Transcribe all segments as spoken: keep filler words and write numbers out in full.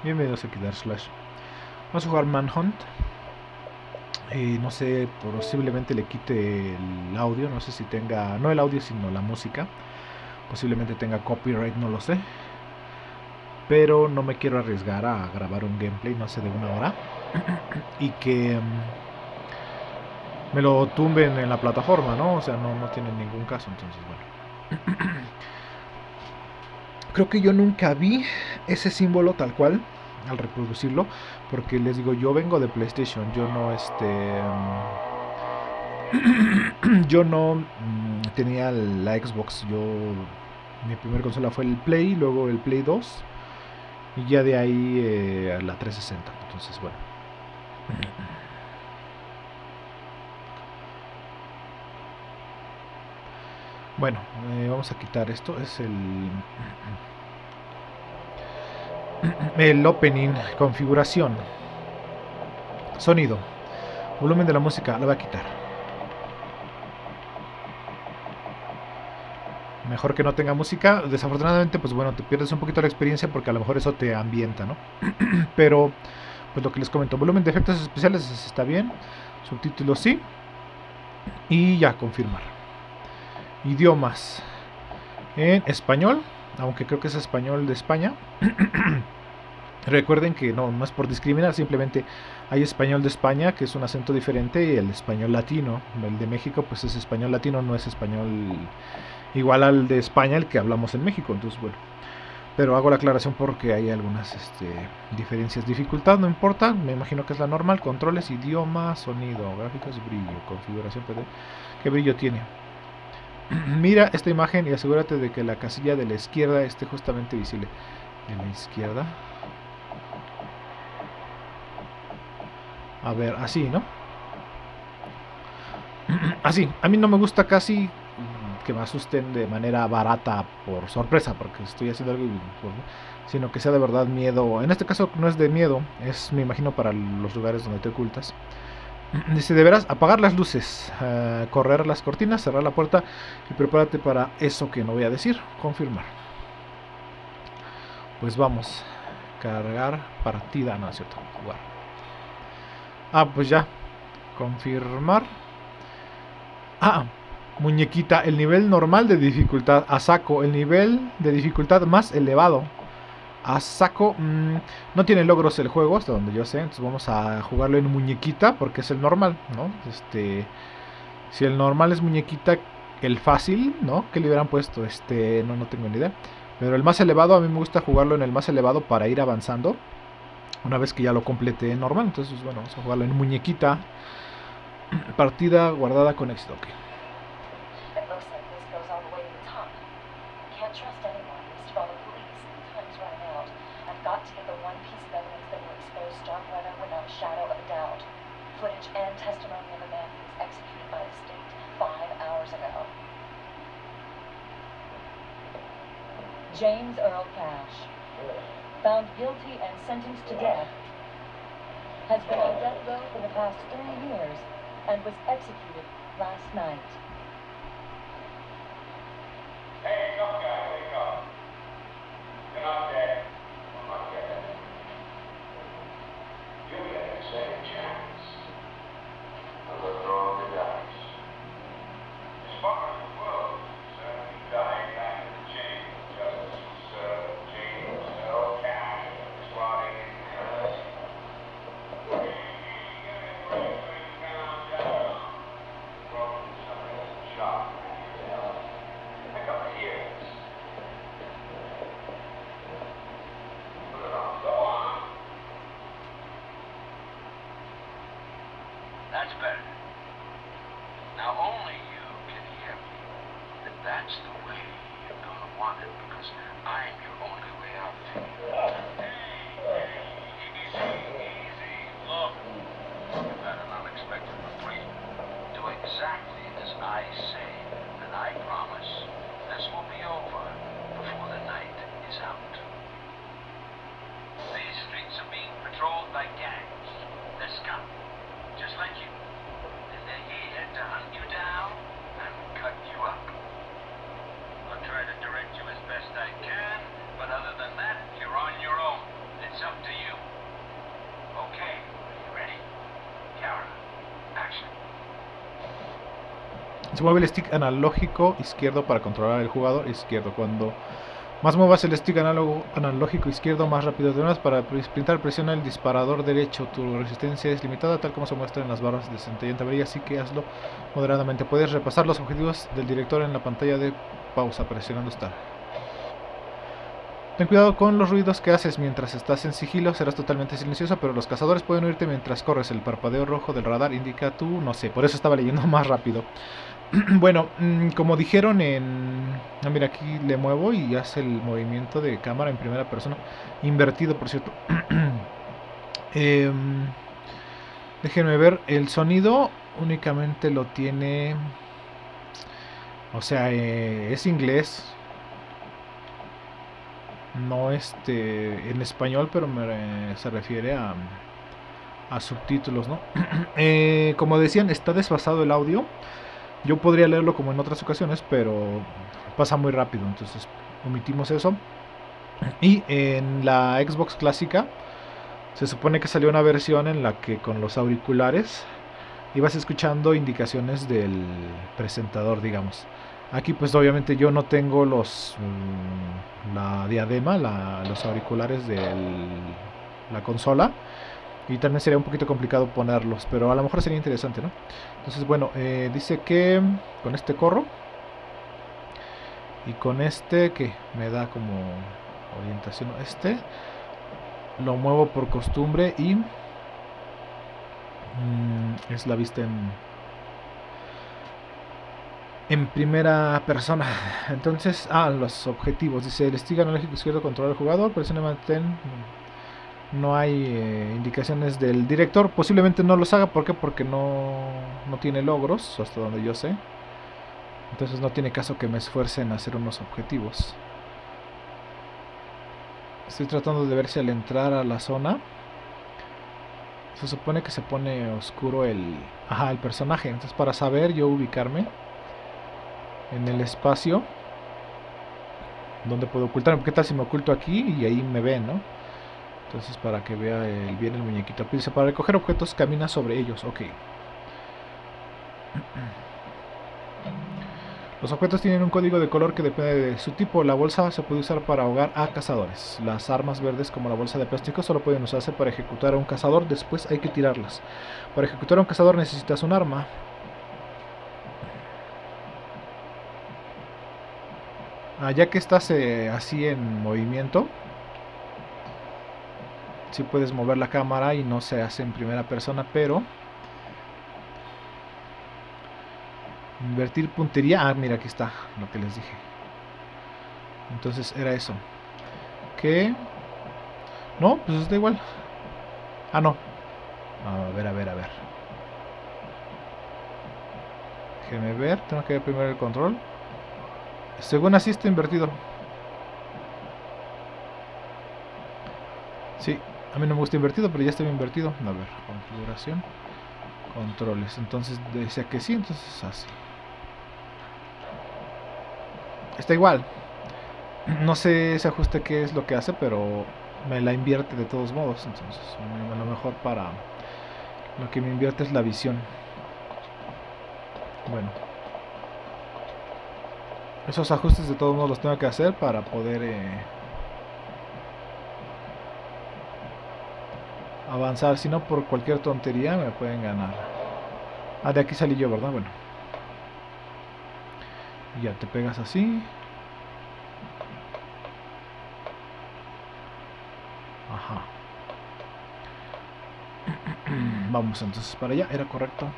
Bienvenidos a Kidar Slash. Vamos a jugar Manhunt. Eh, no sé, posiblemente le quite el audio. No sé si tenga, no el audio, sino la música. Posiblemente tenga copyright, no lo sé. Pero no me quiero arriesgar a grabar un gameplay, no sé, de una hora. Y que um, me lo tumben en la plataforma, ¿no? O sea, no, no tiene ningún caso, entonces, bueno. Creo que yo nunca vi ese símbolo tal cual al reproducirlo, porque les digo, yo vengo de PlayStation, yo no este yo no mm, tenía la Xbox, yo mi primer consola fue el Play, luego el Play dos y ya de ahí eh, la trescientos sesenta. Entonces, bueno. Bueno, eh, vamos a quitar esto, es el el opening, configuración, sonido, volumen de la música, lo voy a quitar. Mejor que no tenga música. Desafortunadamente, pues bueno, te pierdes un poquito la experiencia porque a lo mejor eso te ambienta, ¿no? Pero, pues lo que les comento, volumen de efectos especiales está bien, subtítulos sí, y ya, confirmar. Idiomas, en español, aunque creo que es español de España. Recuerden que no, no es por discriminar, simplemente hay español de España, que es un acento diferente, y el español latino, el de México, pues es español latino, no es español igual al de España, el que hablamos en México. Entonces, bueno, pero hago la aclaración porque hay algunas este, diferencias. Dificultad no importa, me imagino que es la normal. Controles, idioma, sonido, gráficos, brillo, configuración P D. ¿Qué brillo tiene? Mira esta imagen y asegúrate de que la casilla de la izquierda esté justamente visible. De la izquierda. A ver, así, ¿no? Así, a mí no me gusta casi que me asusten de manera barata por sorpresa, porque estoy haciendo algo, sino que sea de verdad miedo. En este caso no es de miedo, es, me imagino, para los lugares donde te ocultas. Dice, deberás apagar las luces, uh, correr las cortinas, cerrar la puerta y prepárate para eso que no voy a decir. Confirmar. Pues vamos. Cargar partida, no es cierto, jugar. Ah, pues ya. Confirmar. Ah, muñequita, el nivel normal de dificultad. A saco, el nivel de dificultad más elevado. A saco, mmm, no tiene logros el juego, hasta donde yo sé. Entonces vamos a jugarlo en muñequita, porque es el normal, ¿no? Este, si el normal es muñequita, el fácil, ¿no? ¿Qué le hubieran puesto? Este, no, no tengo ni idea. Pero el más elevado, a mí me gusta jugarlo en el más elevado para ir avanzando. Una vez que ya lo complete en normal. Entonces, bueno, vamos a jugarlo en muñequita. Partida guardada con éxito. Okay. James Earl Cash, found guilty and sentenced to death, has been on death row for the past three years and was executed last night. Hey, no, guy, wake up. You're not dead. I'm not dead. You get a second chance. I'm gonna throw the dice. As far as the world is concerned, he died back in the chain of justice was served. James Earl Cash, squatting in Paris. That's better. Now only you can hear me. And that's the way you're gonna want it, because I'm your only way out of here. Hey, easy, easy. Look, you've had an unexpected reprieve. Do exactly as I say, and I promise this will be over before the night is out. These streets are being patrolled by gangs. They're scum, just like you. Se mueve el stick analógico izquierdo para controlar el jugador izquierdo. Cuando más muevas el stick análogo, analógico izquierdo, más rápido te muevas. Para sprintar, presiona el disparador derecho. Tu resistencia es limitada, tal como se muestra en las barras de centella en así que hazlo moderadamente. Puedes repasar los objetivos del director en la pantalla de pausa presionando Start. Ten cuidado con los ruidos que haces mientras estás en sigilo. Serás totalmente silencioso, pero los cazadores pueden oírte mientras corres. El parpadeo rojo del radar indica tú, no sé, por eso estaba leyendo más rápido. Bueno, como dijeron en... Ah, mira, aquí le muevo y hace el movimiento de cámara en primera persona. Invertido, por cierto. eh, déjenme ver, el sonido únicamente lo tiene... O sea, eh, es inglés. No este en español, pero me, se refiere a, a subtítulos, ¿no? eh, como decían, está desfasado el audio. Yo podría leerlo como en otras ocasiones, pero pasa muy rápido, entonces omitimos eso. Y en la Xbox clásica se supone que salió una versión en la que con los auriculares ibas escuchando indicaciones del presentador, digamos. Aquí pues obviamente yo no tengo los mmm, la diadema, la, los auriculares de la consola. Y también sería un poquito complicado ponerlos, pero a lo mejor sería interesante, ¿no? Entonces, bueno, eh, dice que con este corro. Y con este que me da como orientación. Este lo muevo por costumbre y mmm, es la vista en, en primera persona. Entonces, ah, los objetivos. Dice, el stick analógico izquierdo controla al jugador, presiona y mantén... No hay eh, indicaciones del director. Posiblemente no los haga. ¿Por qué? Porque no, no tiene logros, hasta donde yo sé. Entonces no tiene caso que me esfuerce en hacer unos objetivos. Estoy tratando de ver si al entrar a la zona se supone que se pone oscuro el, ajá, el personaje. Entonces para saber yo ubicarme en el espacio donde puedo ocultarme. ¿Qué tal si me oculto aquí y ahí me ven, no? Entonces para que vea el, bien el muñequito. Dice, para recoger objetos camina sobre ellos. Ok. Los objetos tienen un código de color que depende de su tipo. La bolsa se puede usar para ahogar a cazadores. Las armas verdes como la bolsa de plástico solo pueden usarse para ejecutar a un cazador. Después hay que tirarlas. Para ejecutar a un cazador necesitas un arma. Ah, ya que estás eh, así en movimiento, si sí puedes mover la cámara y no se hace en primera persona, pero invertir puntería. Ah, mira, aquí está lo que les dije. Entonces era eso. Que no, pues está igual. Ah, no. A ver, a ver, a ver. Déjenme ver. Tengo que ver primero el control. Según así está invertido. Sí. A mí no me gusta invertido, pero ya está invertido. A ver, configuración, controles. Entonces decía que sí, entonces así. Está igual. No sé ese ajuste qué es lo que hace, pero me la invierte de todos modos. Entonces, a lo mejor para lo que me invierte es la visión. Bueno. Esos ajustes de todos modos los tengo que hacer para poder... Eh, avanzar, si no por cualquier tontería me pueden ganar. Ah, de aquí salí yo, ¿verdad? Bueno. Y ya te pegas así. Ajá. Vamos entonces para allá, era correcto.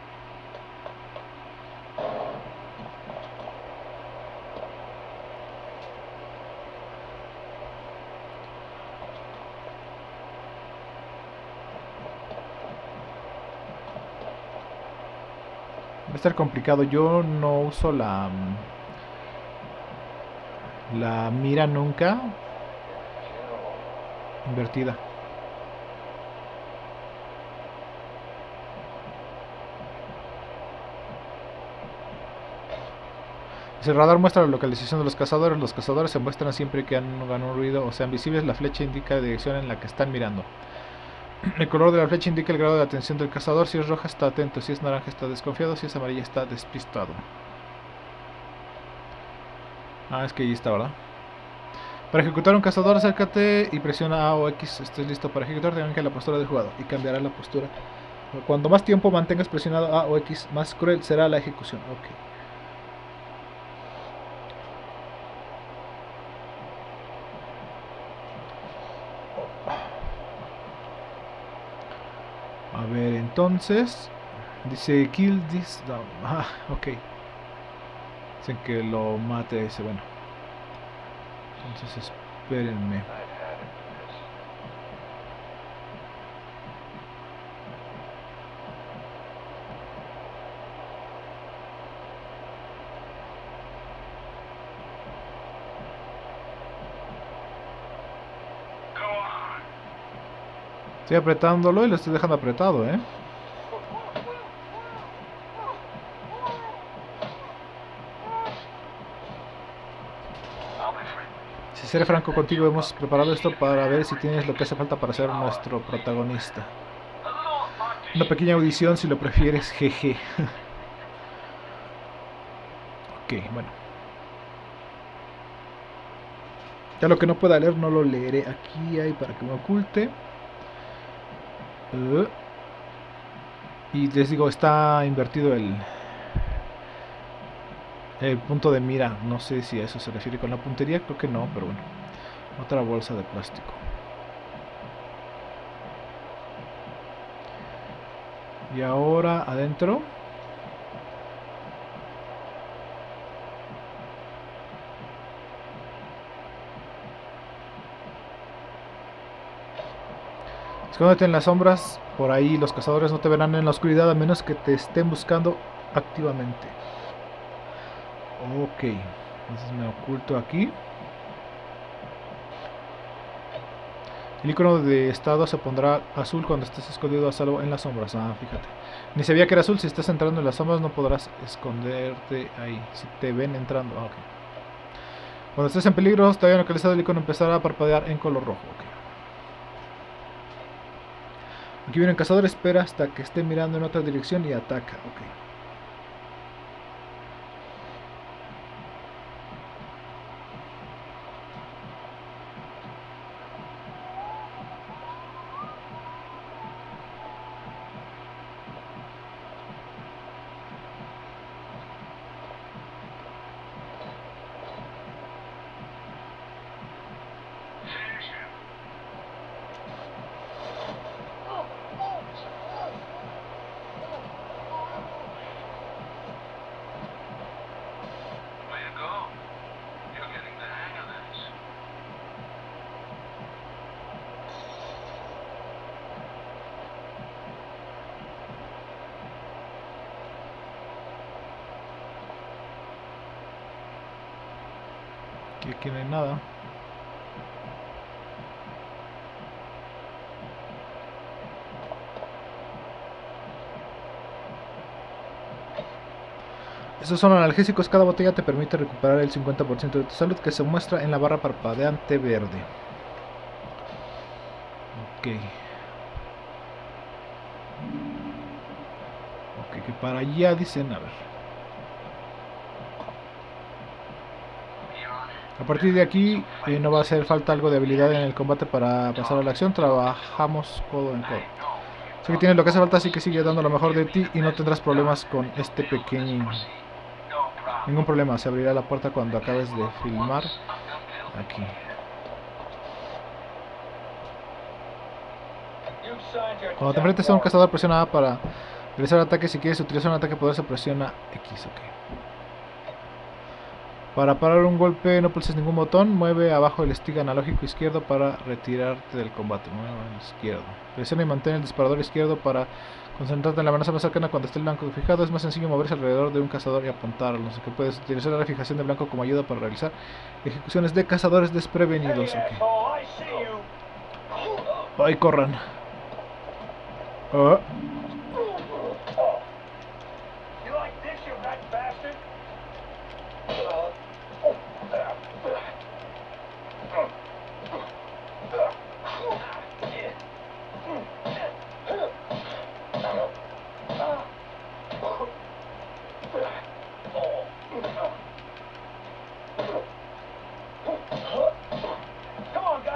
Va a estar complicado. Yo no uso la la mira nunca invertida. El radar muestra la localización de los cazadores. Los cazadores se muestran siempre que hagan un ruido o sean visibles. La flecha indica la dirección en la que están mirando. El color de la flecha indica el grado de atención del cazador. Si es roja está atento, si es naranja está desconfiado, si es amarilla está despistado. Ah, es que ahí está, ¿verdad? Para ejecutar un cazador, acércate y presiona A o X. Estés listo para ejecutar, tengan que la postura del jugador y cambiará la postura. Cuando más tiempo mantengas presionado A o X, más cruel será la ejecución. Ok. A ver, entonces dice kill this down. Ah, ok. Dicen que lo mate ese, bueno. Entonces espérenme. Estoy apretándolo y lo estoy dejando apretado, ¿eh? Si seré franco contigo, hemos preparado esto para ver si tienes lo que hace falta para ser nuestro protagonista. Una pequeña audición si lo prefieres, jeje. Ok, bueno. Ya lo que no pueda leer no lo leeré. Aquí hay para que me oculte. Uh, y les digo, está invertido el el punto de mira. No sé si a eso se refiere con la puntería, creo que no, pero bueno. Otra bolsa de plástico. Y ahora adentro. Escóndete en las sombras, por ahí los cazadores no te verán en la oscuridad a menos que te estén buscando activamente. Ok, entonces me oculto aquí. El icono de estado se pondrá azul cuando estés escondido a salvo en las sombras. Ah, fíjate. Ni sabía que era azul. Si estás entrando en las sombras no podrás esconderte ahí. Si te ven entrando. Ah, ok. Cuando estés en peligro, te hayan localizado, el icono empezará a parpadear en color rojo. Ok. Aquí viene el cazador, espera hasta que esté mirando en otra dirección y ataca. Ok. Que aquí no hay nada. Estos son analgésicos. Cada botella te permite recuperar el cincuenta por ciento de tu salud, que se muestra en la barra parpadeante verde. Ok. Ok, que para allá dicen, a ver. A partir de aquí eh, no va a hacer falta algo de habilidad en el combate para pasar a la acción. Trabajamos codo en codo. Sé que tienes lo que hace falta, así que sigue dando lo mejor de ti y no tendrás problemas con este pequeño. Ningún problema, se abrirá la puerta cuando acabes de filmar. Aquí. Cuando te enfrentes a un cazador, presiona A para realizar ataque. Si quieres utilizar un ataque poderoso, presiona X. Ok. Para parar un golpe no pulses ningún botón. Mueve abajo el stick analógico izquierdo para retirarte del combate. Mueve al izquierdo. Presiona y mantén el disparador izquierdo para concentrarte en la amenaza más cercana cuando esté el blanco fijado. Es más sencillo moverse alrededor de un cazador y apuntarlo. No sé qué puedes utilizar la fijación de blanco como ayuda para realizar ejecuciones de cazadores desprevenidos. Okay. ¡Ay, corran! Oh.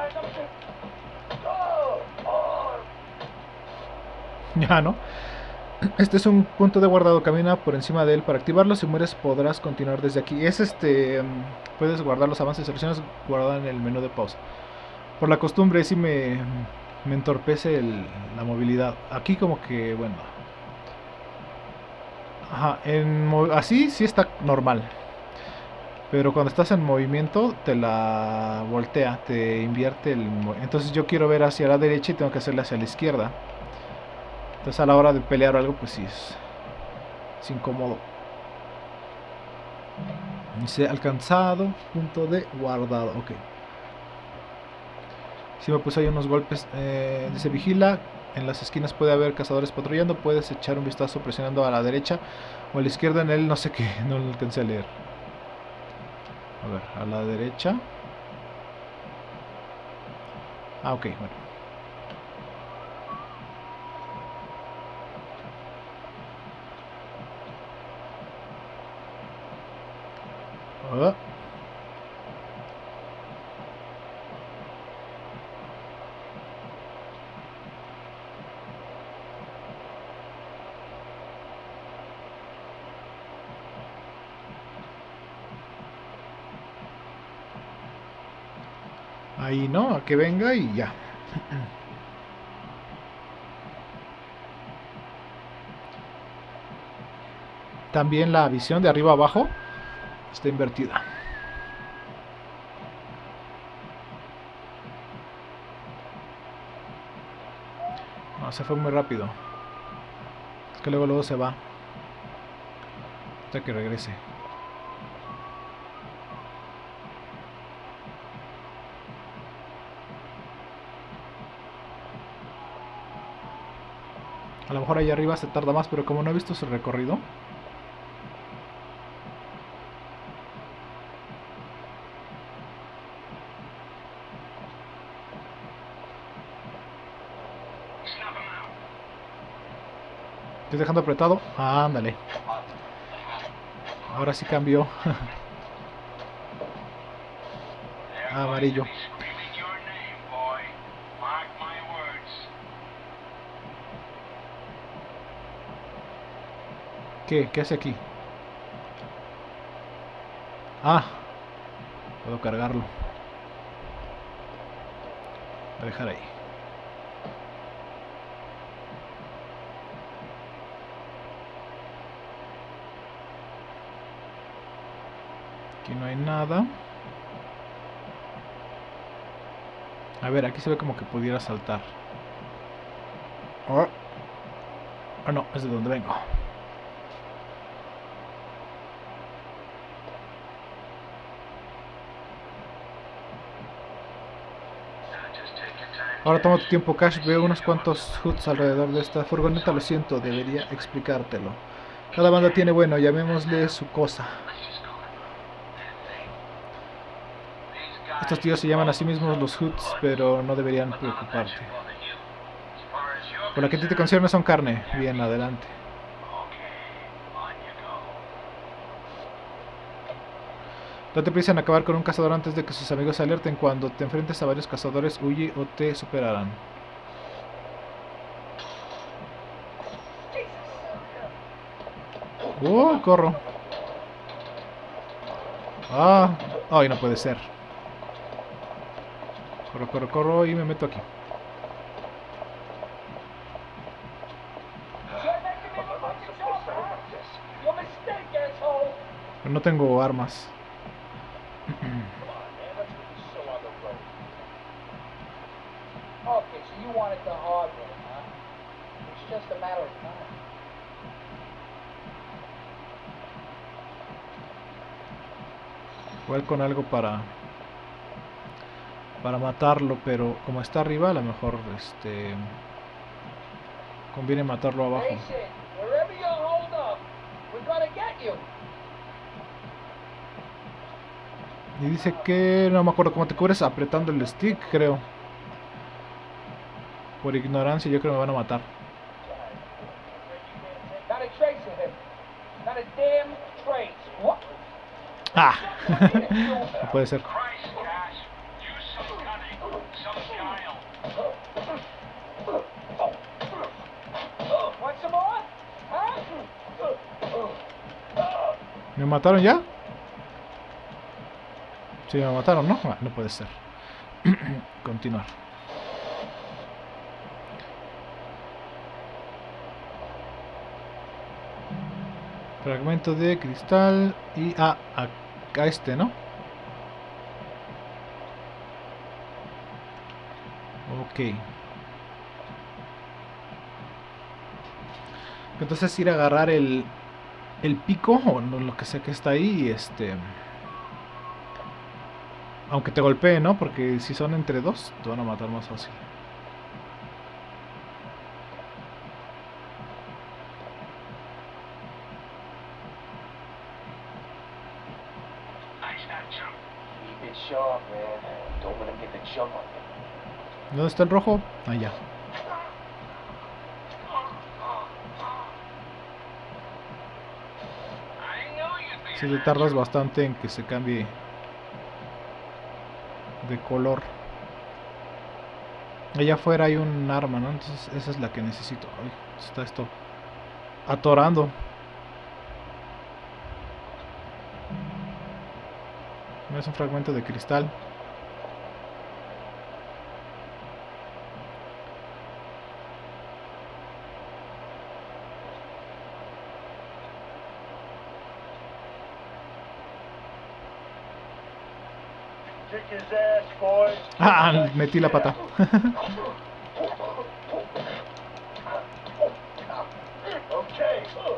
Ya, ¿no? Este es un punto de guardado, camina por encima de él para activarlo. Si mueres podrás continuar desde aquí. Es este, um, puedes guardar los avances, seleccionas guardar en el menú de pausa. Por la costumbre sí me, me entorpece el, la movilidad. Aquí como que, bueno. Ajá, en, así sí está normal. Pero cuando estás en movimiento te la voltea, te invierte el movimiento. Entonces yo quiero ver hacia la derecha y tengo que hacerle hacia la izquierda. Entonces a la hora de pelear o algo, pues sí es, es incómodo. Dice alcanzado, punto de guardado, ok. Si me puse ahí unos golpes, eh, dice vigila, en las esquinas puede haber cazadores patrullando, puedes echar un vistazo presionando a la derecha o a la izquierda en él, no sé qué, no lo alcancé a leer. A ver, a la derecha. Ah, ok, bueno. Oh. Ahí no, a que venga y ya. También la visión de arriba abajo está invertida. No, se fue muy rápido. Es que luego luego se va. Hasta que regrese. A lo mejor ahí arriba se tarda más, pero como no he visto su recorrido. Estoy dejando apretado. Ah, ándale. Ahora sí cambió. Ah, amarillo. ¿Qué? ¿Qué hace aquí? Ah, puedo cargarlo. Voy a dejar ahí. Aquí no hay nada. A ver, aquí se ve como que pudiera saltar. Oh, oh no, es de donde vengo. Ahora toma tu tiempo, Cash. Veo unos cuantos hoods alrededor de esta furgoneta. Lo siento, debería explicártelo. Cada banda tiene, bueno, llamémosle su cosa. Estos tíos se llaman a sí mismos los hoods, pero no deberían preocuparte. Por lo que a ti te concierne son carne. Bien, adelante. Date prisa en acabar con un cazador antes de que sus amigos se alerten. Cuando te enfrentes a varios cazadores, huye o te superarán. ¡Oh, corro! ¡Ah! ¡Ay, no puede ser! Corro, corro, corro y me meto aquí. Pero no tengo armas. Okay, so you want it the hard way, huh? It's just a matter of time. Igual con algo para para matarlo, pero como está arriba, a lo mejor este conviene matarlo abajo. Jason, wherever you hold up, we're gonna get you. Y dice que no me acuerdo cómo te cubres, apretando el stick, creo. Por ignorancia, yo creo que me van a matar. Not a trace of him. Not a damn trace. What? ¡Ah! No puede ser. Christ, Cash, you so cunning. some guile. Want some more? Huh? ¿Me mataron ya? Sí, me mataron, ¿no? Ah, no puede ser. Continuar. Fragmento de cristal y... Ah, acá este, ¿no? Ok. Entonces ir a agarrar el... El pico, o no, lo que sea que está ahí, y este... Aunque te golpee, ¿no? Porque si son entre dos, te van a matar más fácil. Nice that jump. Keep it sharp, man. Don't let him get the jump on you. ¿Dónde está el rojo? Allá. I knew you'd be Si le tardas bastante en que se cambie de color. Allá afuera hay un arma, ¿no? Entonces esa es la que necesito. Ay, está esto atorando. Es un fragmento de cristal. Kick his ass, boys. Ah, metí la pata. Okay.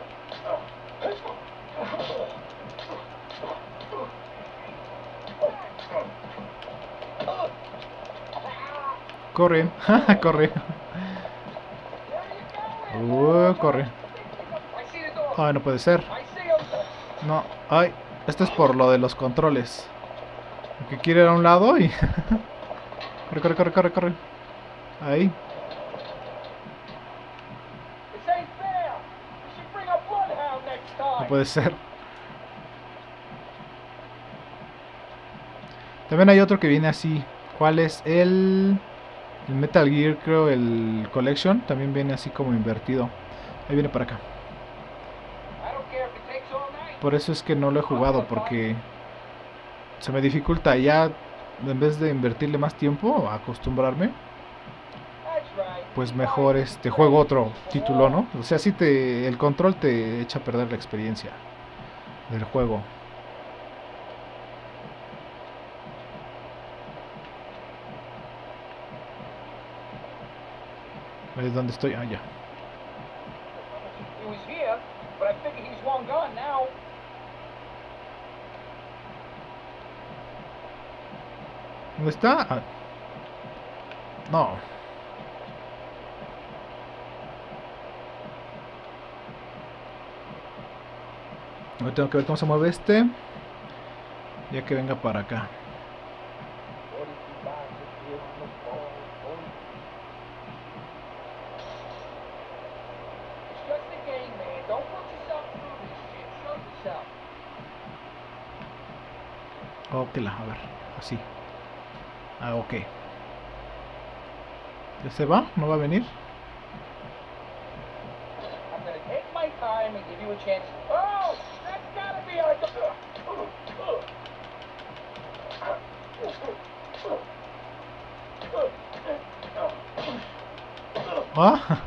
Corre, corre. Uh, corre. I see the door. Ay, no puede ser. I see him. No, ay, esto es por lo de los controles. El que quiere ir a un lado y... corre, corre, corre, corre, corre. Ahí. This ain't fair. We should bring a bloodhound next time. No puede ser. También hay otro que viene así. ¿Cuál es? El... El Metal Gear, creo, el Collection. También viene así como invertido. Ahí viene para acá. I don't care if it takes all night. Por eso es que no lo he jugado, porque se me dificulta ya, en vez de invertirle más tiempo, a acostumbrarme, That's right. pues mejor este juego otro título, ¿no? O sea, sí te, el control te echa a perder la experiencia del juego. ¿Ves dónde estoy? Ah, ya. He was here, but I figure he's long gone now. ¿Dónde está? Ah. No. Ahora tengo que ver cómo se mueve este. Ya que venga para acá. It's just a game, man. Don't put yourself through this shit. Show yourself. Ok, la, a ver, así. Ah, ok. ¿Ya se va? ¿No va a venir? I'm gonna take my time and give you a chance. Oh, that's gotta be our. Ah,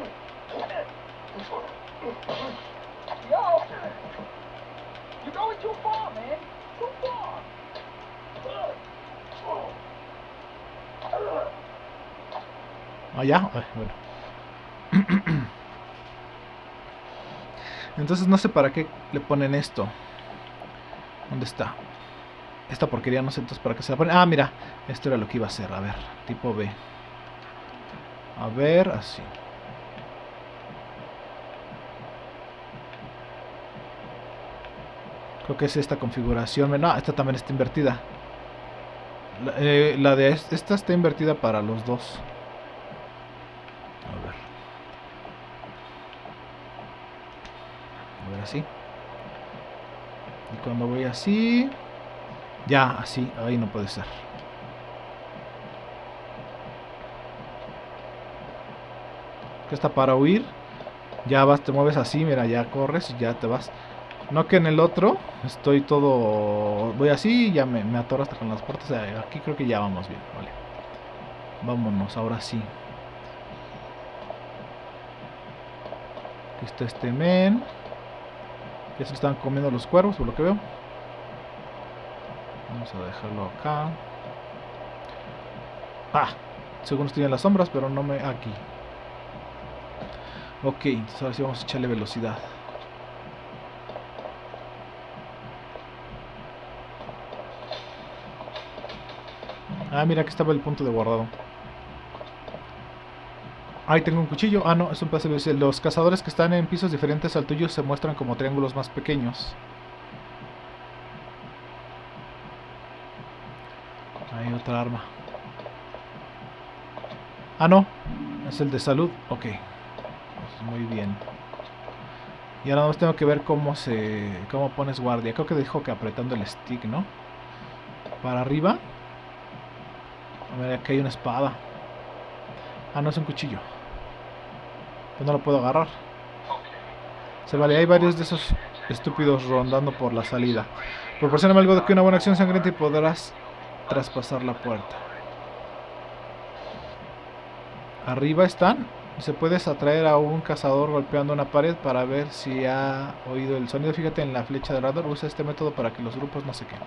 Yo, you're going too far, man. Too far. ah ya. Ay, bueno. Entonces no sé para qué le ponen esto. ¿Dónde está? Esta porquería no sé entonces para qué se la ponen. Ah, mira, esto era lo que iba a hacer. A ver, tipo B. A ver, así. Creo que es esta configuración. No, esta también está invertida. La, eh, la de es- esta está invertida para los dos. A ver. A ver así. Y cuando voy así... Ya, así. Ahí no puede ser. Que está para huir. Ya vas, te mueves así, mira, ya corres y ya te vas. No que en el otro estoy todo... Voy así y ya me, me atoro hasta con las puertas. Aquí creo que ya vamos bien, vale. Vámonos, ahora sí. Aquí está este men. Ya se están comiendo los cuervos, por lo que veo. Vamos a dejarlo acá. Ah, según estoy en las sombras, pero no me... Aquí. Ok, entonces ahora sí vamos a echarle velocidad. Ah, mira, aquí estaba el punto de guardado. Ahí tengo un cuchillo. Ah, no, es un pedazo de... Los cazadores que están en pisos diferentes al tuyo se muestran como triángulos más pequeños. Hay otra arma. Ah, no. Es el de salud. Ok. Pues muy bien. Y ahora más tengo que ver cómo se... Cómo pones guardia. Creo que dijo que apretando el stick, ¿no? Para arriba. A ver, aquí hay una espada. Ah, no, es un cuchillo. Pues no lo puedo agarrar. Se vale, hay varios de esos estúpidos rondando por la salida. Proporcioname algo de que una buena acción sangrienta y podrás traspasar la puerta. Arriba están. Se puedes atraer a un cazador golpeando una pared para ver si ha oído el sonido. Fíjate en la flecha del radar. Usa este método para que los grupos no se queden.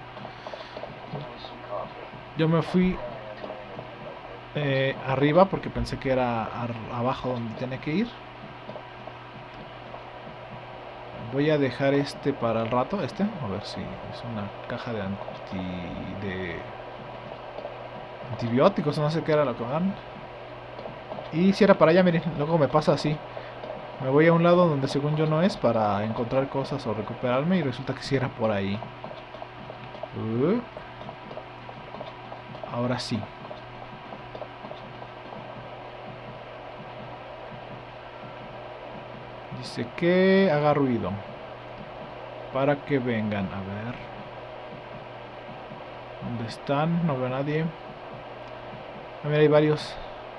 Yo me fui eh, arriba porque pensé que era abajo donde tenía que ir. Voy a dejar este para el rato. Este, a ver si es una caja de, anti, de antibióticos. No sé qué era lo que dan. Y si era para allá, miren, luego me pasa así. Me voy a un lado donde según yo no es para encontrar cosas o recuperarme y resulta que sí era por ahí. Uh. Ahora sí. Dice que haga ruido para que vengan. A ver. ¿Dónde están? No veo a nadie. Ah, mira, hay varios.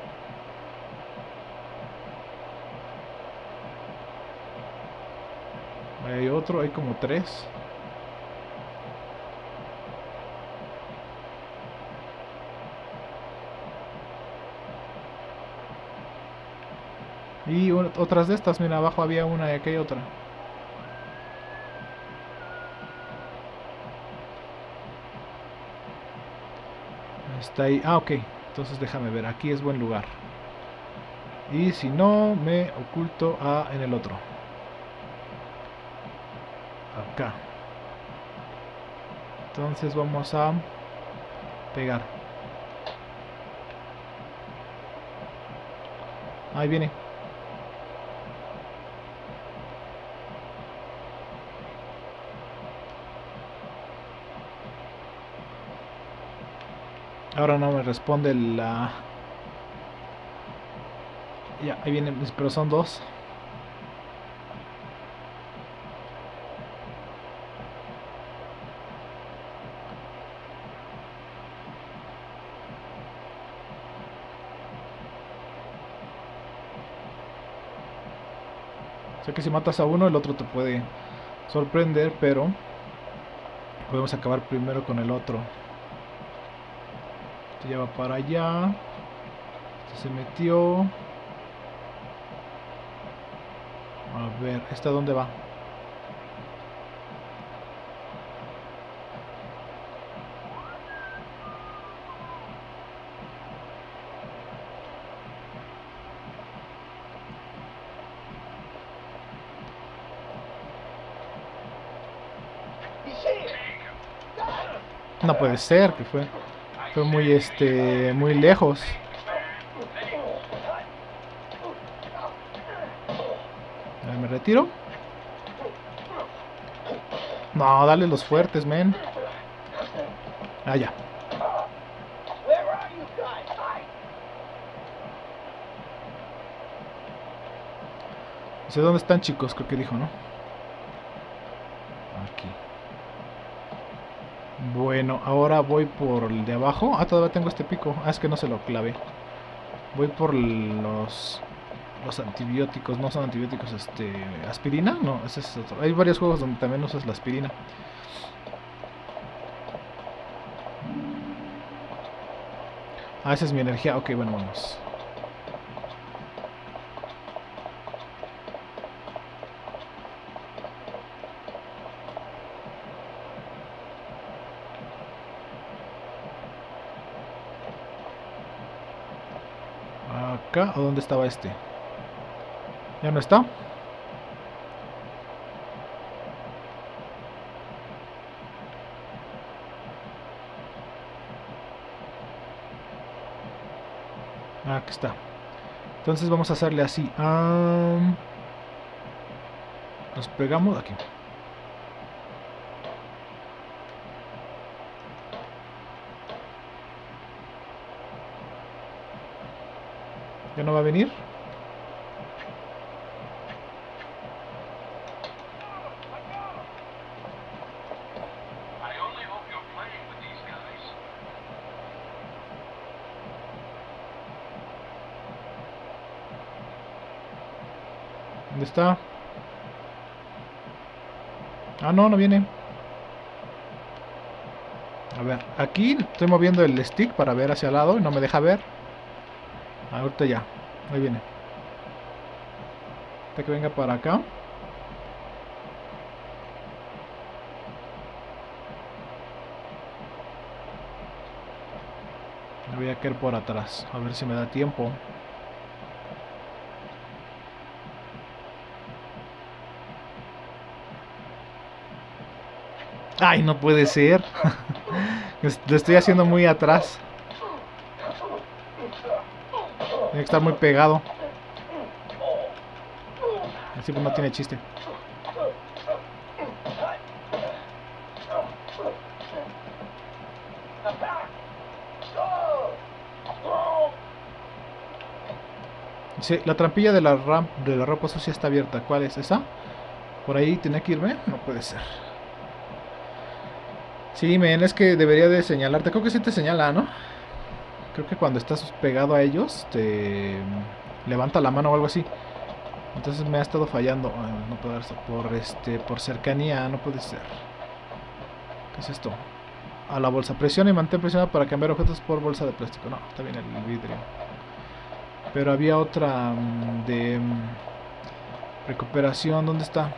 Hay otro, hay como tres. Y otras de estas, mira, abajo había una y aquí hay otra. Está ahí, ah, ok. Entonces déjame ver, aquí es buen lugar. Y si no, me oculto a, en el otro. Acá. Entonces vamos a pegar. Ahí viene. Ahora no me responde la... Ya, ahí viene, pero son dos. O sea que si matas a uno, el otro te puede sorprender, pero podemos acabar primero con el otro. Este ya va para allá. Este se metió. A ver, ¿esta dónde va? No puede ser, que fue fue muy este muy lejos. A ver, me retiro. No, dale los fuertes, men. Ah, ya. No sé dónde están, chicos, creo que dijo, ¿no? Aquí. Bueno, ahora voy por el de abajo. Ah, todavía tengo este pico. Ah, es que no se lo clavé. Voy por los los antibióticos, no son antibióticos, este, aspirina, no, ese es otro. Hay varios juegos donde también usas la aspirina. Ah, esa es mi energía, ok, bueno, vamos. Acá, ¿o dónde estaba este? ¿Ya no está? Ah, aquí está. Entonces vamos a hacerle así. Um, nos pegamos aquí. ¿Ya no va a venir? I only hope you're playing with these guys. ¿Dónde está? Ah, no, no viene. A ver, aquí estoy moviendo el stick para ver hacia el lado y no me deja ver. Ahorita ya, ahí viene. Hasta que venga para acá. Me voy a caer por atrás, a ver si me da tiempo. Ay, no puede ser. Lo estoy haciendo muy atrás. Tiene que estar muy pegado. Así pues no tiene chiste. Sí, la trampilla de la ramp de la ropa sucia está abierta. ¿Cuál es esa? Por ahí tiene que irme. No puede ser. Sí, men, es que debería de señalarte. Creo que sí te señala, ¿no? Creo que cuando estás pegado a ellos te levanta la mano o algo así. Entonces me ha estado fallando. Ay, no puedo dar por este por cercanía, no puede ser. ¿Qué es esto? A la bolsa. Presiona y mantén presionada para cambiar objetos por bolsa de plástico. No, está bien el vidrio. Pero había otra um, de um, recuperación. ¿Dónde está?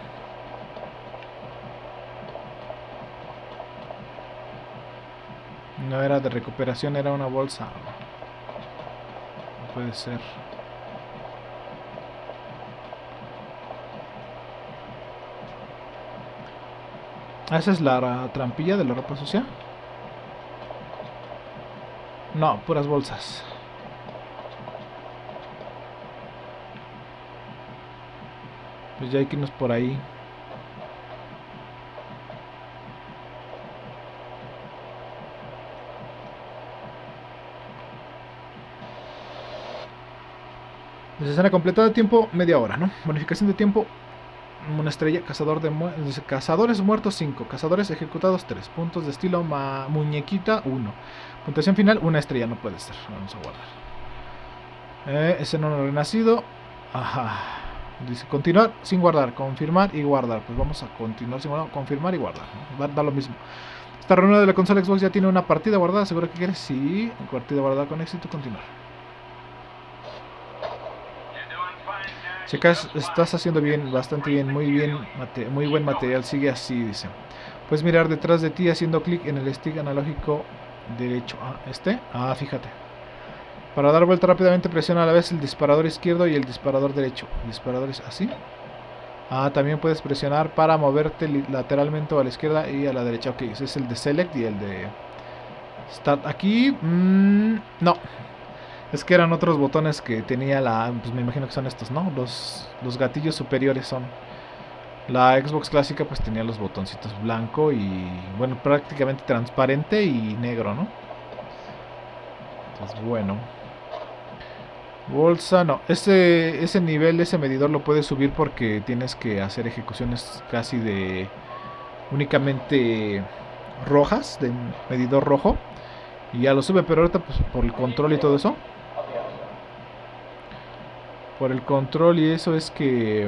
No era de recuperación, era una bolsa. No puede ser. Ah, ¿esa es la trampilla de la ropa sucia? No, puras bolsas. Pues ya hay que irnos por ahí. Escena completada, tiempo media hora, ¿no? Bonificación de tiempo, una estrella, cazador de mu cazadores muertos cinco, cazadores ejecutados tres, puntos de estilo ma muñequita uno, puntuación final una estrella, no puede ser, vamos a guardar. Eh, ese no renacido, ajá, dice continuar sin guardar, confirmar y guardar, pues vamos a continuar sin guardar, confirmar y guardar, ¿no? da, da lo mismo. Esta reunión de la consola Xbox ya tiene una partida guardada, ¿seguro que quieres? Sí, partida guardada con éxito, continuar. Chicas, estás haciendo bien, bastante bien, muy bien, muy buen material, sigue así, dice. Puedes mirar detrás de ti haciendo clic en el stick analógico derecho. Ah, ¿este? Ah, fíjate. Para dar vuelta rápidamente presiona a la vez el disparador izquierdo y el disparador derecho. Disparadores así. Ah, también puedes presionar para moverte lateralmente a la izquierda y a la derecha. Ok, ese es el de Select y el de Start. Aquí, mmm, no. Es que eran otros botones que tenía la... Pues me imagino que son estos, ¿no? Los, los gatillos superiores son... La Xbox clásica pues tenía los botoncitos blanco y... Bueno, prácticamente transparente y negro, ¿no? Entonces, bueno. Bolsa, no. Ese, ese nivel, ese medidor lo puedes subir porque tienes que hacer ejecuciones casi de... Únicamente rojas, de medidor rojo. Y ya lo sube, pero ahorita pues por el control y todo eso... por el control y eso es que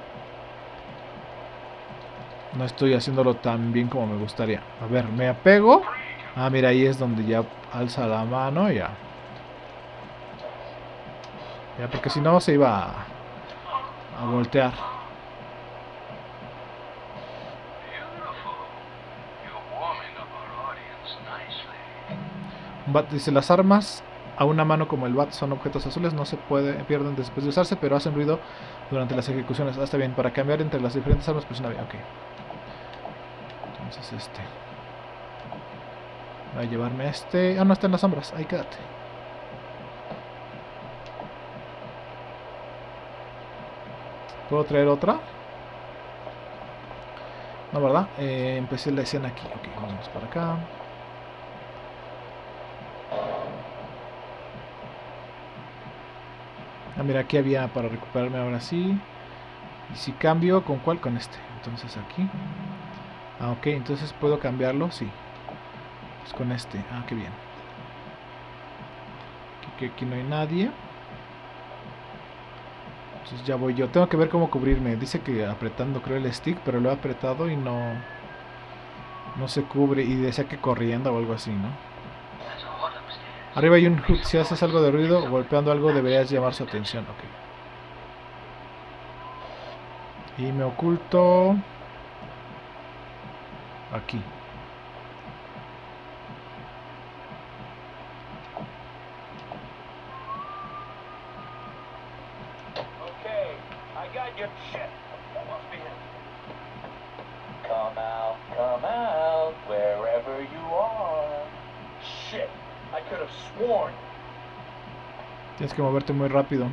no estoy haciéndolo tan bien como me gustaría. A ver, me apego. Ah, mira, ahí es donde ya alza la mano, ya. Ya, porque si no se iba a, a voltear. Un bat dice, las armas a una mano como el bat son objetos azules, no se puede, pierden después de usarse, pero hacen ruido durante las ejecuciones. Ah, está bien, para cambiar entre las diferentes armas, pues una vez, ok. Entonces este... voy a llevarme este... ah, no, está en las sombras, ahí quédate. ¿Puedo traer otra? No, ¿verdad? Eh, empecé la escena aquí, ok, vamos para acá. Ah, mira, aquí había para recuperarme ahora sí. Y si cambio, ¿con cuál? Con este. Entonces aquí. Ah, ok, entonces puedo cambiarlo, sí. Pues con este. Ah, qué bien. Aquí, aquí no hay nadie. Entonces ya voy yo. Tengo que ver cómo cubrirme. Dice que apretando, creo, el stick, pero lo he apretado y no... no se cubre. Y decía que corriendo o algo así, ¿no? Arriba hay un H U D. Si haces algo de ruido o golpeando algo, deberías llamar su atención. Ok. Y me oculto... aquí. Okay, I got your shit. That must be him. Come out, come out, wherever you are. Shit, I could have sworn. Tienes que moverte muy rápido.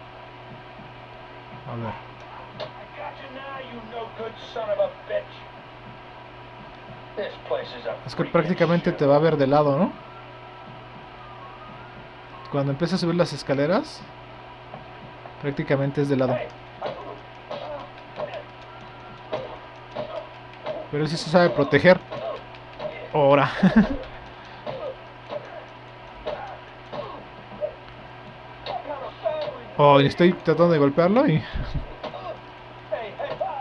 A ver. I got you now, you no good son of a bitch. This place is a Es que freaking prácticamente shit. te va a ver de lado, ¿no? Cuando empiezas a subir las escaleras, prácticamente es de lado. Hey, Pero él sí se sabe proteger. Ahora. Oh, y estoy tratando de golpearlo y... hey, hey.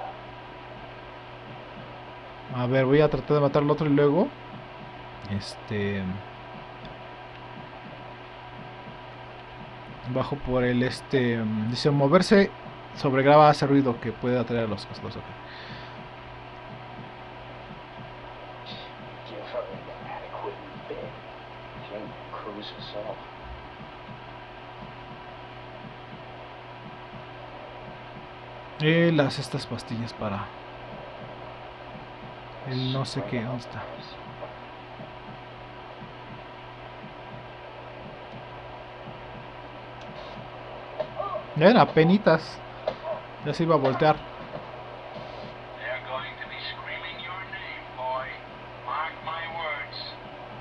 A ver, voy a tratar de matar al otro y luego... Este... bajo por el este... dice, moverse sobre grava hace ruido que puede atraer a los cascos. Okay. Give her an adequate bed. She ain't cruise herself. Y las estas pastillas para... el no sé qué, ¿dónde está? Ya era penitas. Ya se iba a voltear. They're going to be screaming your name, boy. Mark my words.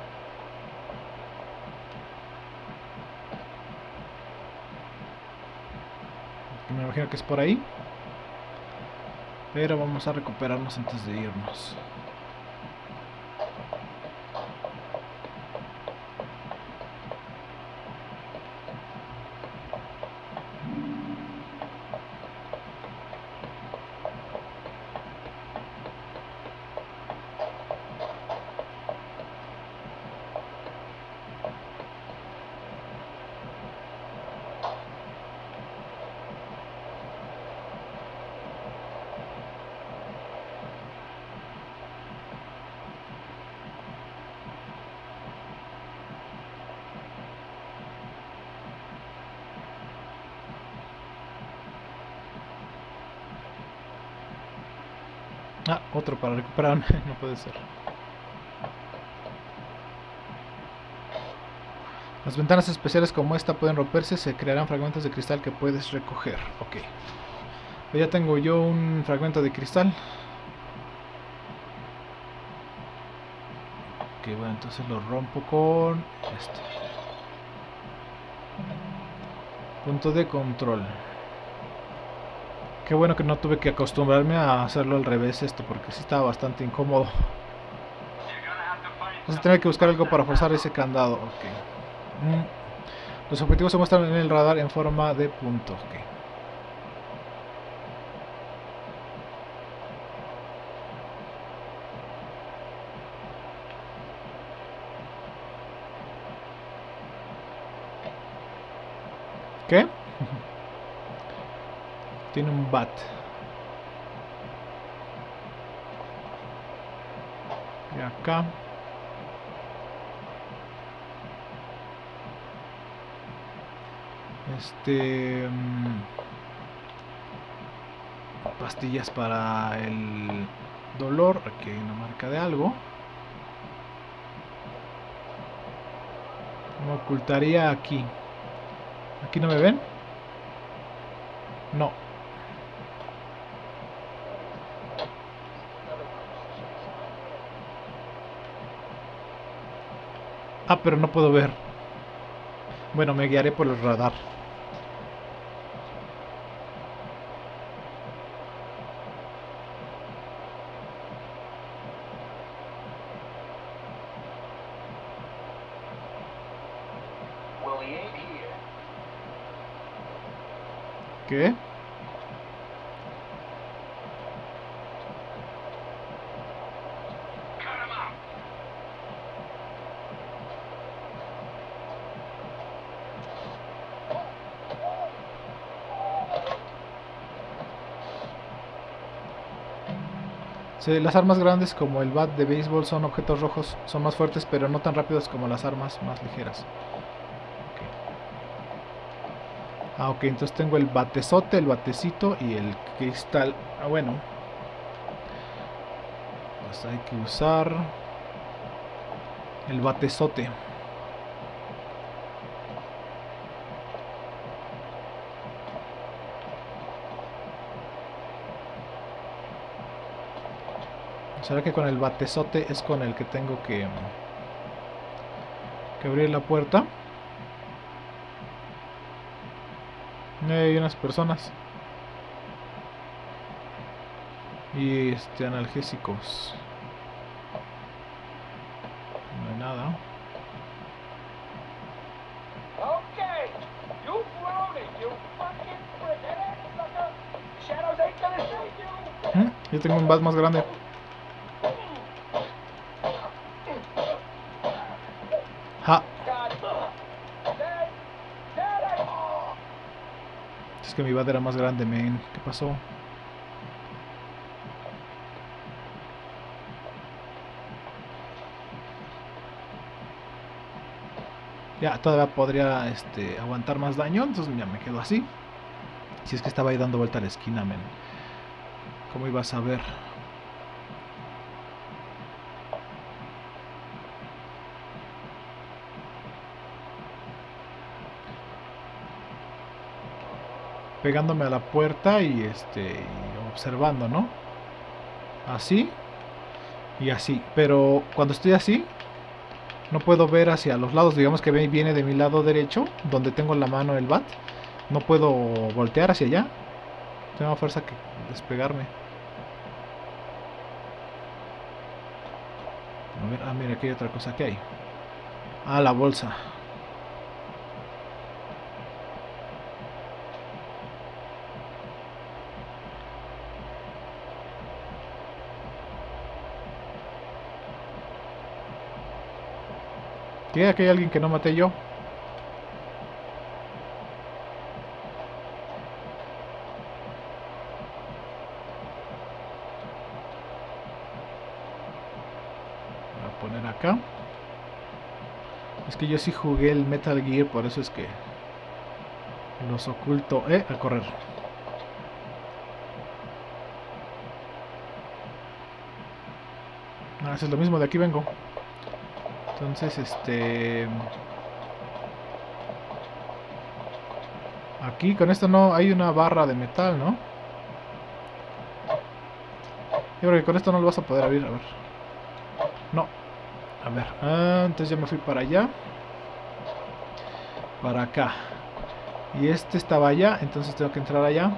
Me imagino que es por ahí. Pero vamos a recuperarnos antes de irnos. Ah, otro para recuperarme. No puede ser. Las ventanas especiales como esta pueden romperse. Se crearán fragmentos de cristal que puedes recoger. Ok. Pues ya tengo yo un fragmento de cristal. Ok, bueno, entonces lo rompo con este. Punto de control. Qué bueno que no tuve que acostumbrarme a hacerlo al revés esto, porque sí estaba bastante incómodo. Vas a tener que buscar algo para forzar ese candado. Ok. Mm. Los objetivos se muestran en el radar en forma de punto. Ok. ¿Qué? Tiene un bat. Y acá. Este... mm, pastillas para el dolor. Aquí hay una marca de algo. Me ocultaría aquí. ¿Aquí no me ven? No. Ah, pero no puedo ver. Bueno, me guiaré por el radar. Well, he ain't here. ¿Qué? Cut him out. Sí, las armas grandes como el bat de béisbol son objetos rojos, son más fuertes pero no tan rápidos como las armas más ligeras. Ok. Ah, ok, entonces tengo el batezote, el batecito y el cristal. Ah, bueno. Pues hay que usar el batezote. ¿Será que con el batezote es con el que tengo que, que abrir la puerta? Hay unas personas. Y este analgésicos. No hay nada. Okay, you blown it, you fucking prick. That ain't sucker. Shadows ain't gonna save you. ¿Mm? Yo tengo un bat más grande. Ja. God. Dad. Dad, I... Es que mi bat era más grande, men. ¿Qué pasó? Ya, todavía podría este, aguantar más daño. Entonces ya me quedo así. Si es que estaba ahí dando vuelta a la esquina, men. ¿Cómo ibas a ver? Pegándome a la puerta y este y observando, ¿no? Así y así. Pero cuando estoy así, no puedo ver hacia los lados. Digamos que viene de mi lado derecho, donde tengo la mano el bat. No puedo voltear hacia allá. Tengo fuerza que despegarme. A ver, ah, mira, aquí hay otra cosa que hay. Ah, la bolsa. ¿Qué? Aquí hay alguien que no maté yo. Voy a poner acá. Es que yo sí jugué el Metal Gear, por eso es que los oculto. Eh, a correr. Ah, eso es lo mismo, de aquí vengo. Entonces, este... aquí, con esto no... hay una barra de metal, ¿no? Yo creo que con esto no lo vas a poder abrir, a ver. No. A ver, ah, entonces ya me fui para allá. Para acá. Y este estaba allá, entonces tengo que entrar allá.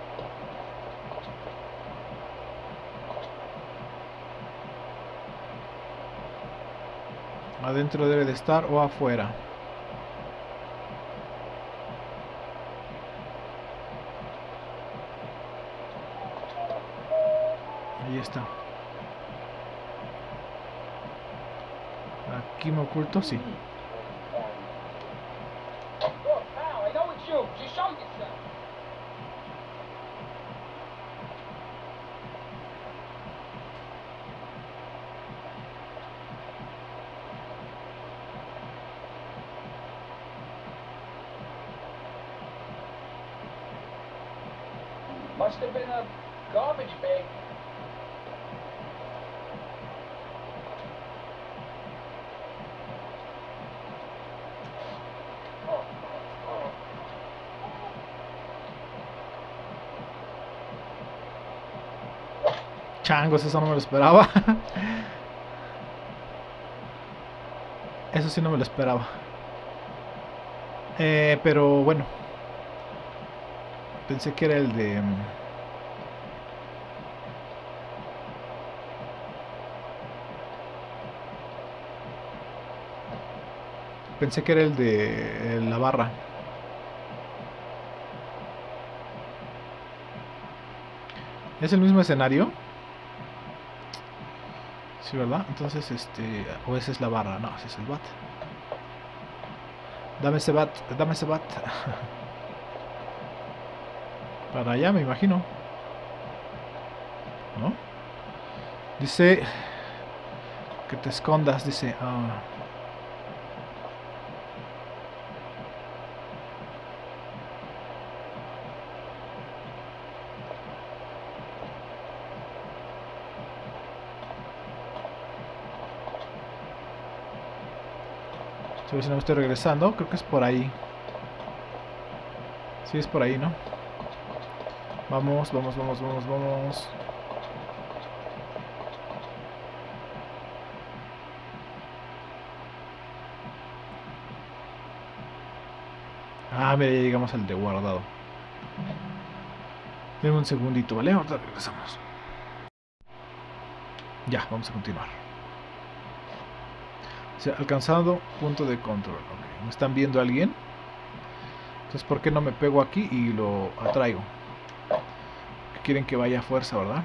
Adentro debe de estar o afuera. Ahí está. Aquí me oculto, sí. Look, pal, I know it's you. Just Must have been a garbage bag. Changos, eso no me lo esperaba. Eso sí no me lo esperaba. Eh, pero bueno. Pensé que era el de... Pensé que era el de la barra. ¿Es el mismo escenario? Sí, ¿verdad? Entonces, este... O esa es la barra. No, ese es el bat. Dame ese bat, dame ese bat. Para allá, me imagino. ¿No? Dice... Que te escondas, dice... Ah... A ver si no me estoy regresando. Creo que es por ahí. Sí, es por ahí, ¿no? Vamos, vamos, vamos, vamos, vamos. Ah, mira, ya llegamos al de guardado. Deme un segundito, ¿vale? Ahorita regresamos. Ya, vamos a continuar. O sea, alcanzado punto de control. Okay. ¿Me están viendo alguien? Entonces, ¿por qué no me pego aquí y lo atraigo? Que quieren que vaya a fuerza, ¿verdad?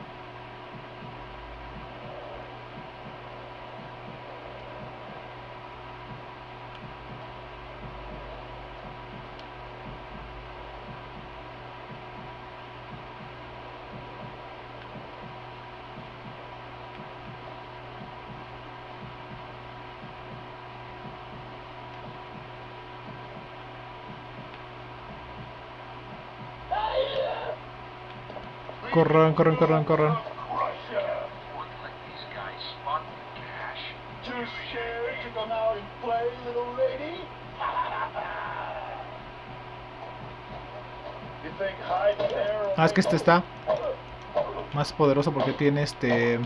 Corran, corran, corran, corran. Wouldn't let these guys spot the cash. Too scared to come out and play, little lady? You think hiding there will Ah, es que make este está más poderoso porque tiene este...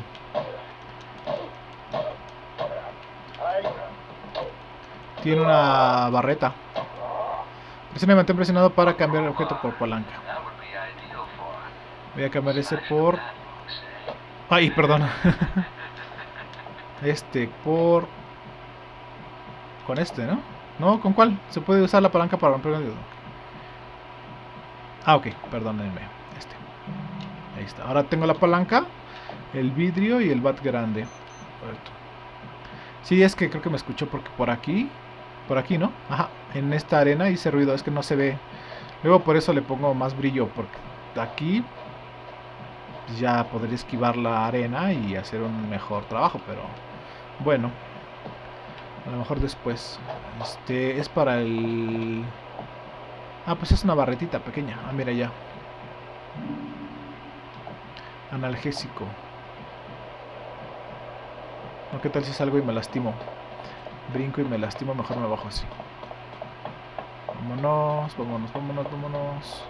Tiene una barreta. Presione y mantén presionado para cambiar el objeto por palanca. That would be ideal for Voy a cambiar ese por... Ay, perdona. Este por... Con este, ¿no? No, ¿con cuál? Se puede usar la palanca para romper el dedo. Ah, ok, perdónenme. Este. Ahí está. Ahora tengo la palanca, el vidrio y el bat grande. Correcto. Sí, es que creo que me escuchó porque por aquí... Por aquí, ¿no? Ajá. En esta arena hice ruido, es que no se ve. Luego por eso le pongo más brillo, porque aquí ya podré esquivar la arena y hacer un mejor trabajo, pero bueno, a lo mejor después. Este es para el... Ah, pues es una barretita pequeña. Ah, mira ya. Analgésico. ¿No? ¿Qué tal si salgo y me lastimo? Brinco y me lastimo, mejor me bajo así. Vámonos, vámonos, vámonos, vámonos.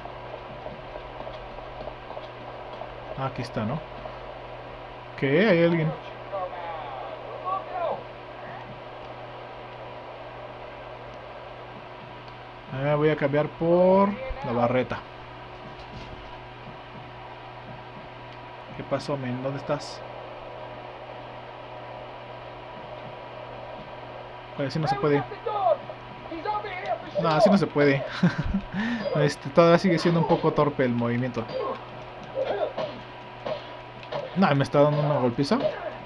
Ah, aquí está, ¿no? ¿Qué? ¿Hay alguien? Ah, voy a cambiar por la barreta. ¿Qué pasó, men? ¿Dónde estás? Pues así no se puede. No, así no se puede. Este, todavía sigue siendo un poco torpe el movimiento. No, me está dando una golpiza.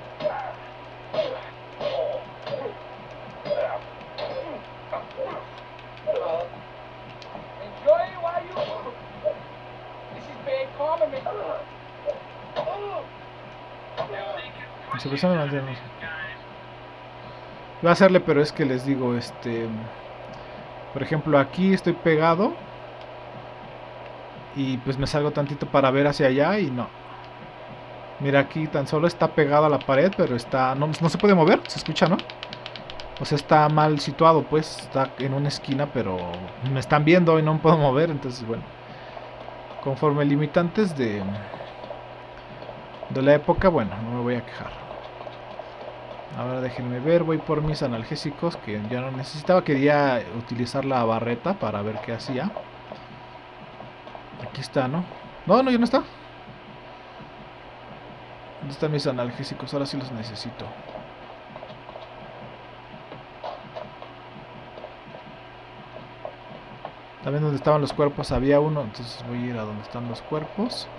Se persona mantiene. Voy a hacerle, pero es que les digo, este, por ejemplo, aquí estoy pegado Y pues me salgo tantito para ver hacia allá y no. Mira, aquí tan solo está pegado a la pared, pero está... No, no se puede mover, se escucha, ¿no? O sea, está mal situado, pues. Está en una esquina, pero me están viendo y no me puedo mover. Entonces, bueno. Conforme limitantes de... De la época, bueno, no me voy a quejar. Ahora déjenme ver, voy por mis analgésicos que ya no necesitaba. Quería utilizar la barreta para ver qué hacía. Aquí está, ¿no? No, no, ya no está. ¿Dónde están mis analgésicos? Ahora sí los necesito. También donde estaban los cuerpos había uno, entonces voy a ir a donde están los cuerpos.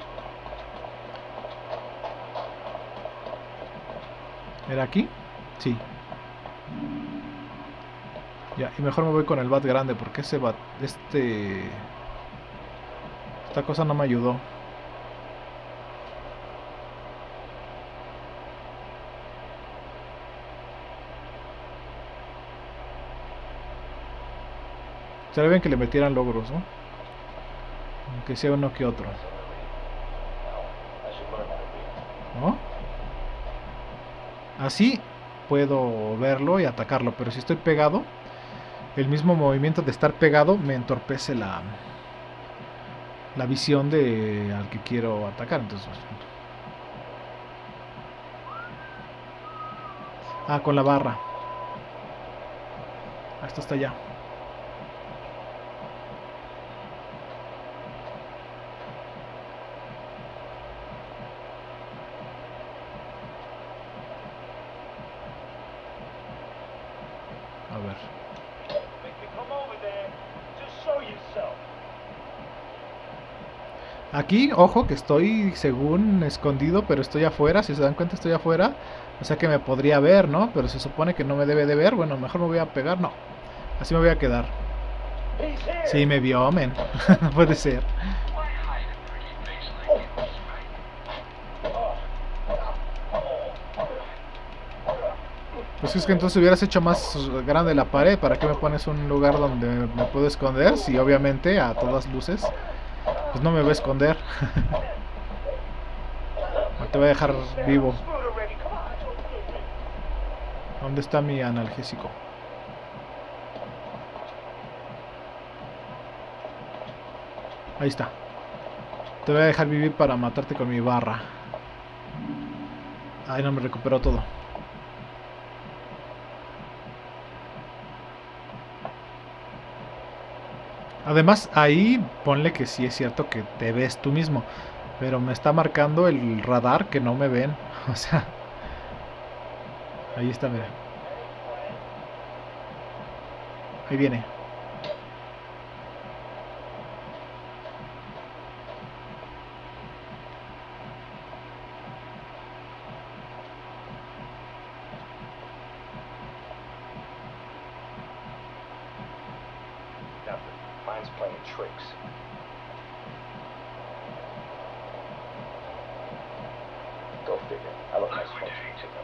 ¿Era aquí? Sí. Ya, y mejor me voy con el bat grande porque ese bat, este... Esta cosa no me ayudó. Estaría bien que le metieran logros, ¿no? Aunque sea uno que otro. ¿No? Así puedo verlo y atacarlo, pero si estoy pegado, el mismo movimiento de estar pegado me entorpece la la visión de al que quiero atacar. Entonces, ah, con la barra. Esto está allá. A ver. Aquí, ojo, que estoy según escondido, pero estoy afuera. Si se dan cuenta, estoy afuera. O sea que me podría ver, ¿no? Pero se supone que no me debe de ver. Bueno, mejor me voy a pegar. No, así me voy a quedar. Sí, me vio, men. No puede ser. Pues es que entonces hubieras hecho más grande la pared. ¿Para qué me pones un lugar donde me puedo esconder? Si obviamente a todas luces pues no me voy a esconder. No te voy a dejar vivo. ¿Dónde está mi analgésico? Ahí está. Te voy a dejar vivir para matarte con mi barra. Ay, no me recuperó todo. Además, ahí ponle que sí es cierto que te ves tú mismo, pero me está marcando el radar que no me ven. O sea, ahí está, mira. Ahí viene. Mine's playing tricks. Go figure. I look nice function to them.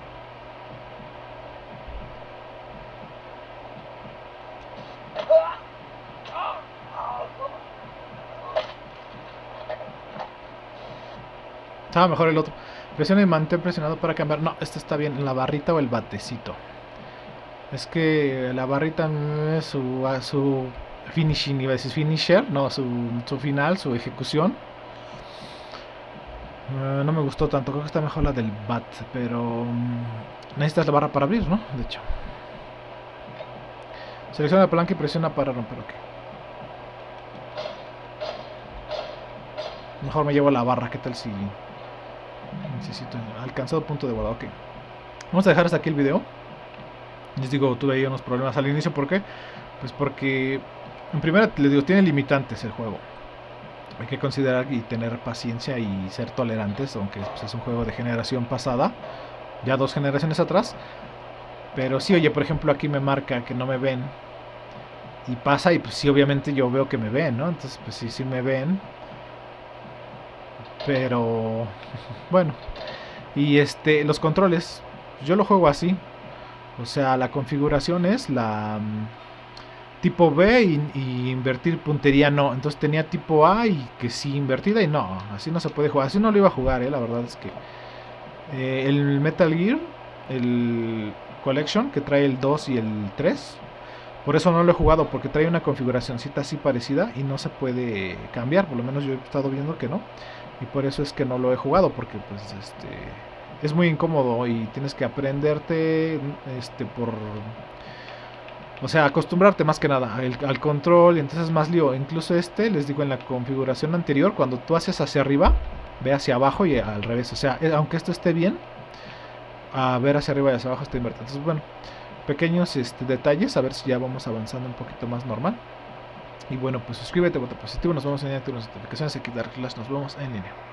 Estaba mejor el otro. Presiona y mantén presionado para cambiar. No, este está bien. La barrita o el batecito. Es que la barrita es su, su finishing, iba a decir finisher. No, su, su final, su ejecución. Uh, no me gustó tanto. Creo que está mejor la del bat. Pero um, necesitas la barra para abrir, ¿no? De hecho. Selecciona la palanca y presiona para romper. Ok. Mejor me llevo la barra. ¿Qué tal si necesito alcanzado punto de guardado? Ok. Vamos a dejar hasta aquí el video. Les digo, tuve ahí unos problemas al inicio. ¿Por qué? Pues porque en primera les digo, tiene limitantes el juego. Hay que considerar y tener paciencia y ser tolerantes, aunque pues, es un juego de generación pasada, ya dos generaciones atrás. Pero sí, oye, por ejemplo, aquí me marca que no me ven y pasa, y pues sí, obviamente yo veo que me ven, ¿no? Entonces, pues sí, sí me ven. Pero bueno, y este, los controles, yo lo juego así. O sea, la configuración es la tipo B y, y invertir puntería no. Entonces tenía tipo A y que sí invertida y no. Así no se puede jugar. Así no lo iba a jugar, eh. La verdad es que eh, el Metal Gear, el Collection, que trae el dos y el tres. Por eso no lo he jugado, porque trae una configuracióncita así parecida y no se puede cambiar. Por lo menos yo he estado viendo que no. Y por eso es que no lo he jugado, porque pues este es muy incómodo y tienes que aprenderte este por... O sea, acostumbrarte más que nada al, al control y entonces es más lío. Incluso este, les digo, en la configuración anterior, cuando tú haces hacia arriba, ve hacia abajo y al revés. O sea, aunque esto esté bien, a ver hacia arriba y hacia abajo está invertido. Entonces, bueno, pequeños este, detalles, a ver si ya vamos avanzando un poquito más normal. Y bueno, pues suscríbete, voto positivo, nos vemos en línea, activa las notificaciones, aquí Dark Clash, nos vemos en línea.